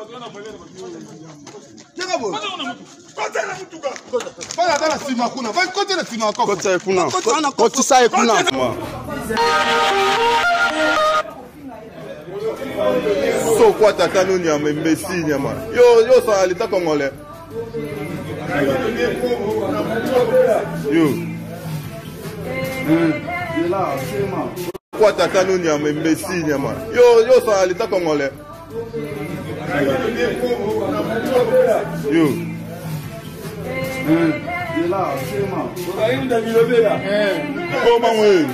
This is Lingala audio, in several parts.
So quoi tata nous n'y a même messi nyama. Yo ça l'état congolais. Yo. Quoi tata nous n'y a même messi nyama. Yo ça l'état congolais. Yo. Comment oui?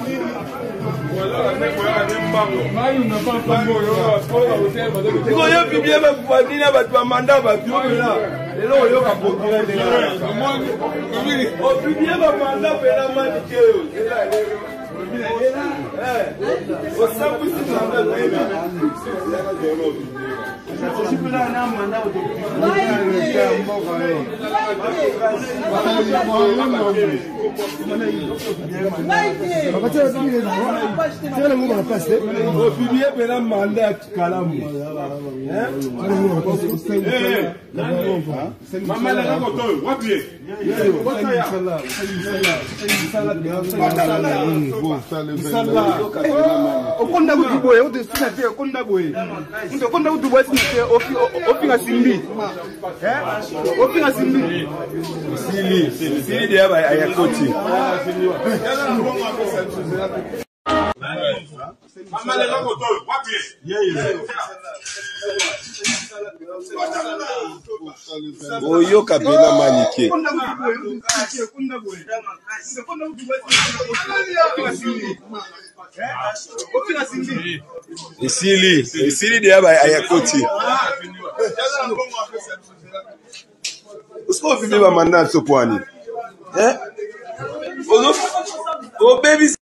Oyo kabila Manicke. Esili de ayakoti. Usko vivi ba mandat so poani. Oh baby